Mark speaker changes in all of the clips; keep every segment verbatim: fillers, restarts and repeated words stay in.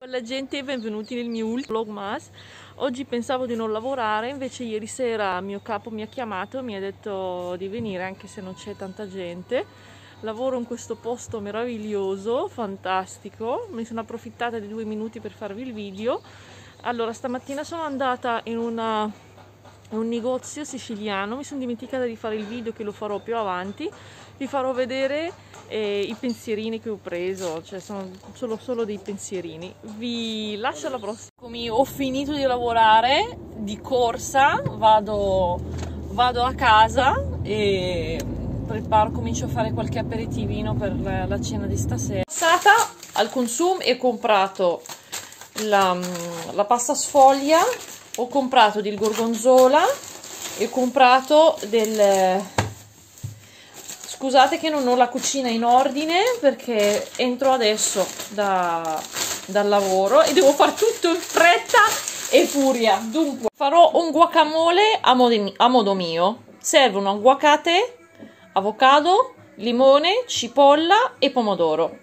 Speaker 1: Bella gente, benvenuti nel mio ultimo vlogmas. Oggi pensavo di non lavorare, invece ieri sera il mio capo mi ha chiamato e mi ha detto di venire anche se non c'è tanta gente. Lavoro in questo posto meraviglioso, fantastico, mi sono approfittata di due minuti per farvi il video. Allora, stamattina sono andata in una, in un negozio siciliano, mi sono dimenticata di fare il video che lo farò più avanti. Vi farò vedere eh, i pensierini che ho preso, cioè sono solo, solo dei pensierini. Vi lascio alla prossima. Come ho finito di lavorare di corsa, vado, vado a casa e preparo, comincio a fare qualche aperitivino per la, la cena di stasera. Passata al Consum e ho comprato la, la pasta sfoglia, ho comprato del gorgonzola e ho comprato del... Scusate che non ho la cucina in ordine perché entro adesso da, dal lavoro e devo fare tutto in fretta e furia. Dunque, farò un guacamole a modo, a modo mio. Servono aguacate, avocado, limone, cipolla e pomodoro.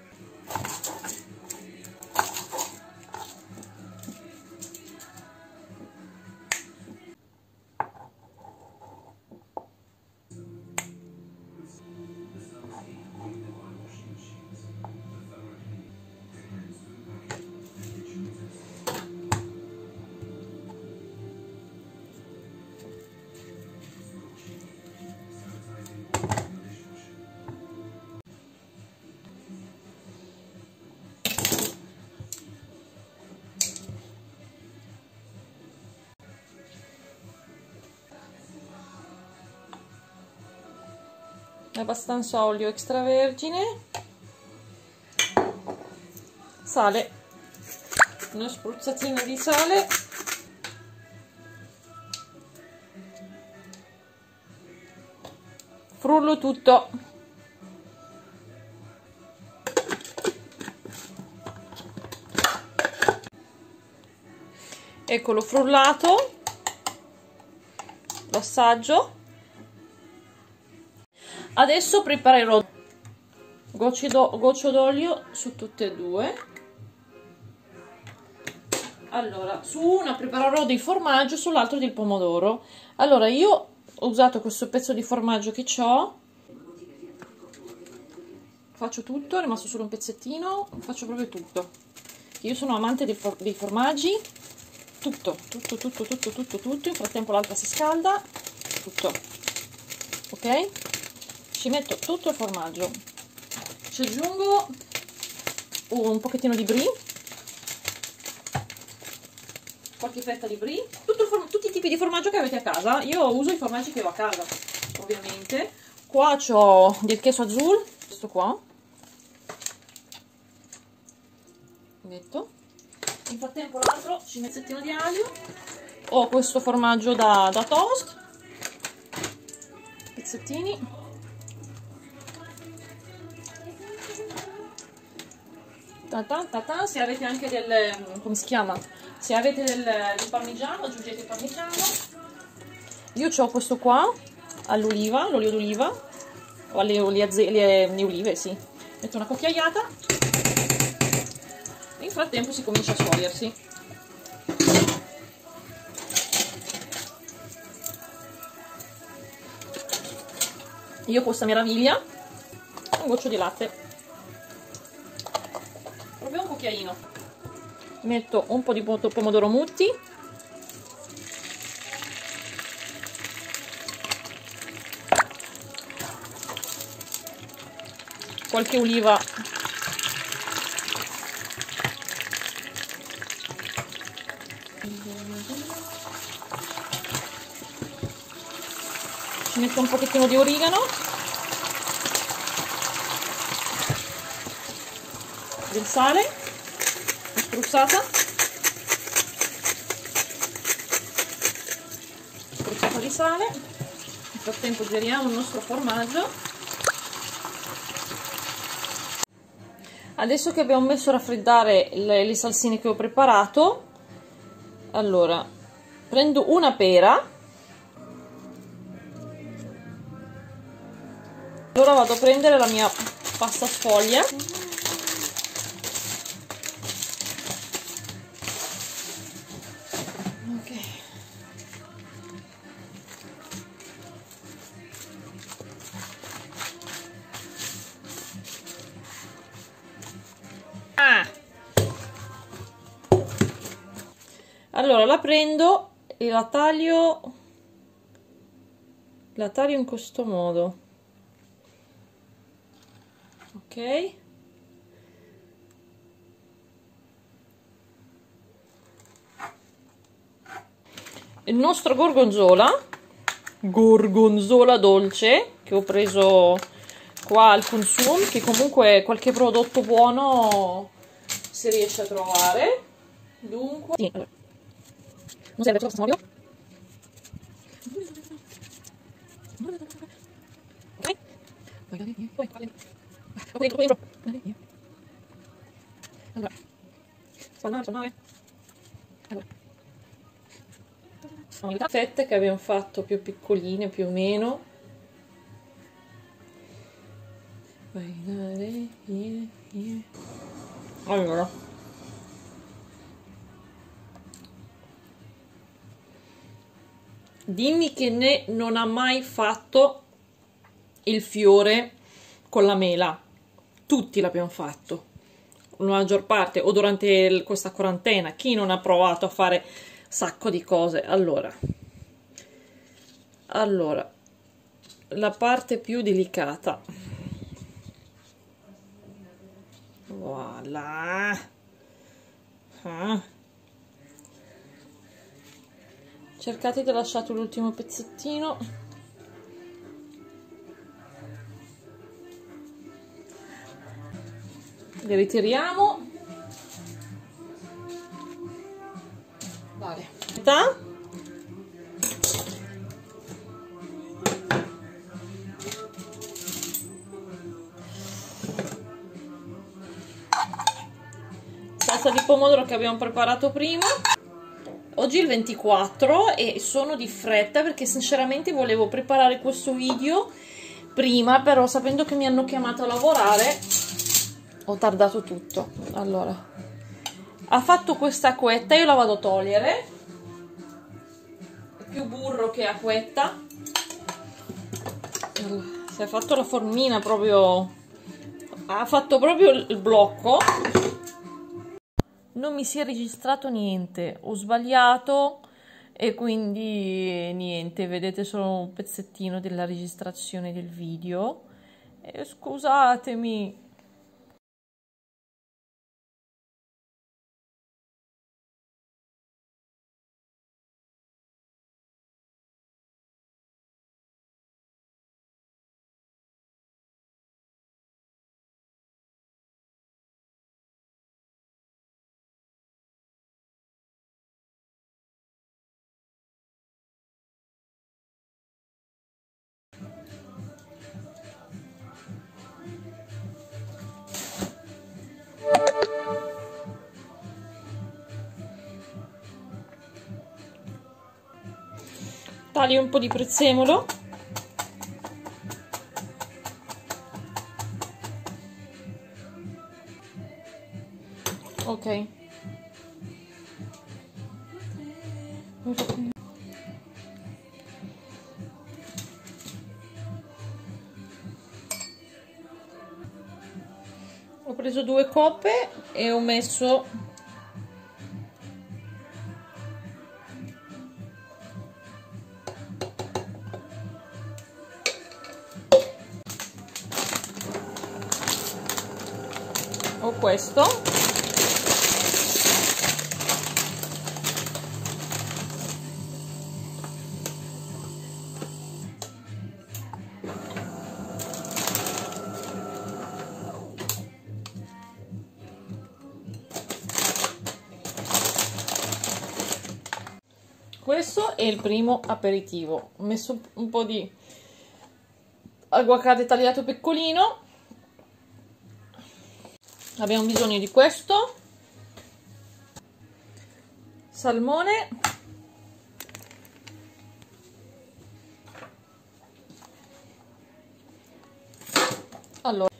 Speaker 1: Abbastanza olio extravergine, sale, una spruzzatina di sale, frullo tutto. Eccolo frullato, lo assaggio. Adesso preparerò goccio d'olio su tutte e due. Allora, su una preparerò del formaggio, sull'altro del pomodoro. Allora, io ho usato questo pezzo di formaggio che ho. Faccio tutto, è rimasto solo un pezzettino, faccio proprio tutto. Io sono amante dei, for dei formaggi. Tutto, tutto, tutto, tutto, tutto, tutto. In frattempo l'altra si scalda. Tutto. Ok? Ci metto tutto il formaggio, ci aggiungo un pochettino di brie, qualche fetta di brie, tutto tutti i tipi di formaggio che avete a casa. Io uso i formaggi che ho a casa, ovviamente. Qua ho del queso azul, questo qua, metto. In frattempo l'altro ci metto un pezzettino di aglio, ho questo formaggio da, da toast, pezzettini. Ta ta ta ta. Se avete anche del, come si chiama, se avete del, del parmigiano, aggiungete il parmigiano. Io ho questo qua all'oliva, l'olio d'oliva o alle, alle, alle, alle olive, sì. Metto una cucchiaiata. In frattempo si comincia a sciogliersi. Io questa meraviglia, un goccio di latte, proprio un cucchiaino. Metto un po' di pomodoro mutti, qualche oliva, ci metto un pochettino di origano, del sale, spruzzata, spruzzata di sale. Nel frattempo giriamo il nostro formaggio. Adesso che abbiamo messo a raffreddare le, le salsine che ho preparato, allora prendo una pera, allora vado a prendere la mia pasta sfoglia, Allora la prendo e la taglio, la taglio in questo modo, ok? Il nostro gorgonzola, gorgonzola dolce, che ho preso qua al Consum, che comunque qualche prodotto buono si riesce a trovare. Dunque, sì, allora. Non serve questo olio. Ok. Allora, spalmare, spalmare. Allora, sono le fette che abbiamo fatto più piccoline più o meno. Allora, dimmi che ne non ha mai fatto il fiore con la mela. Tutti l'abbiamo fatto, la maggior parte, o durante il, questa quarantena. Chi non ha provato a fare sacco di cose? Allora, allora la parte più delicata, voilà, ah. Cercate di lasciare l'ultimo pezzettino. Le ritiriamo. Vale. Salsa di pomodoro che abbiamo preparato prima. Oggi è il ventiquattro e sono di fretta perché sinceramente volevo preparare questo video prima, però sapendo che mi hanno chiamato a lavorare ho tardato tutto. Allora, ha fatto questa acquetta, io la vado a togliere, è più burro che acquetta. Allora, si è fatto la formina proprio, ha fatto proprio il blocco. Non mi si è registrato niente, ho sbagliato e quindi niente, vedete solo un pezzettino della registrazione del video. E scusatemi. Taglio un po' di prezzemolo. Ok. Ho preso due coppe e ho messo ho questo. Questo è il primo aperitivo. Ho messo un po' di aguacate tagliato piccolino. Abbiamo bisogno di questo salmone, allora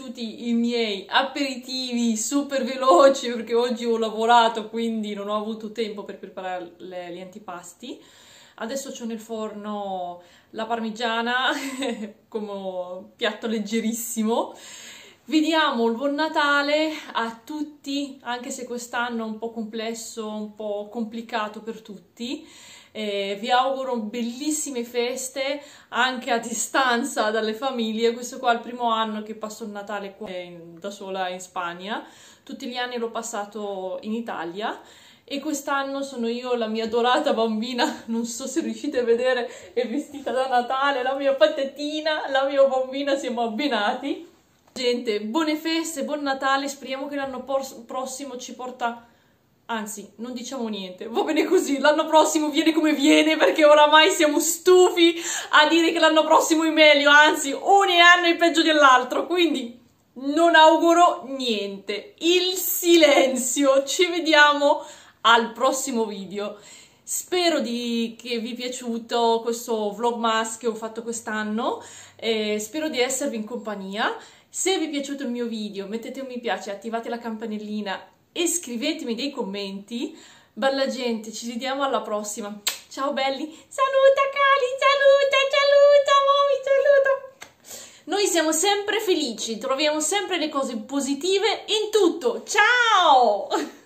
Speaker 1: piaciuti i miei aperitivi super veloci perché oggi ho lavorato, quindi non ho avuto tempo per preparare le, gli antipasti. Adesso c'ho nel forno la parmigiana come piatto leggerissimo. Vi diamo il buon Natale a tutti, anche se quest'anno è un po' complesso, un po' complicato per tutti. Eh, vi auguro bellissime feste anche a distanza dalle famiglie. Questo qua è il primo anno che passo il Natale qua in, da sola in Spagna. Tutti gli anni l'ho passato in Italia e quest'anno sono io, la mia adorata bambina, non so se riuscite a vedere, è vestita da Natale, la mia patatina, la mia bambina, siamo abbinati. Gente, buone feste, buon Natale, speriamo che l'anno prossimo ci porta... Anzi, non diciamo niente, va bene così, l'anno prossimo viene come viene perché oramai siamo stufi a dire che l'anno prossimo è meglio, anzi, ogni anno è peggio dell'altro, quindi non auguro niente. Il silenzio, ci vediamo al prossimo video. Spero di, che vi è piaciuto questo vlogmas che ho fatto quest'anno, eh, spero di esservi in compagnia. Se vi è piaciuto il mio video mettete un mi piace, attivate la campanellina e scrivetemi dei commenti. Bella gente, ci vediamo alla prossima. Ciao belli, saluta Cali, saluta, saluta, mami, saluta. Noi siamo sempre felici, troviamo sempre le cose positive in tutto. Ciao!